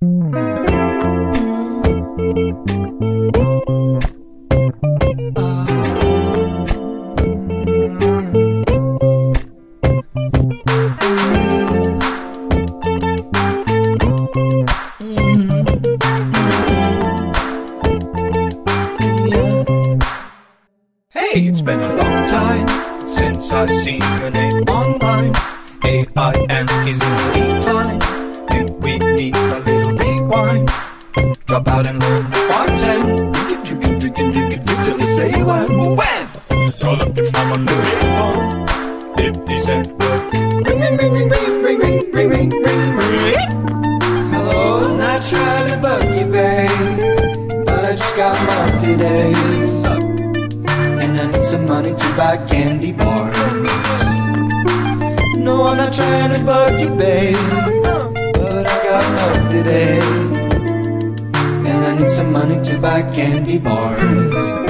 It's been a long time since I've seen your name online. AIM is in decline. Think we need a little rewind. Drop out and learn to bartend. Till you say when. Call up your mom on the phone. 50 Cent would ring, ring, ring, ring, ring, ring, ring, ring, ring, ring. Hello, I'm not trying to bug you, babe, but I just got mine today. I need some money to buy candy bars. No, I'm not trying to bug you, babe, but I got love today, and I need some money to buy candy bars.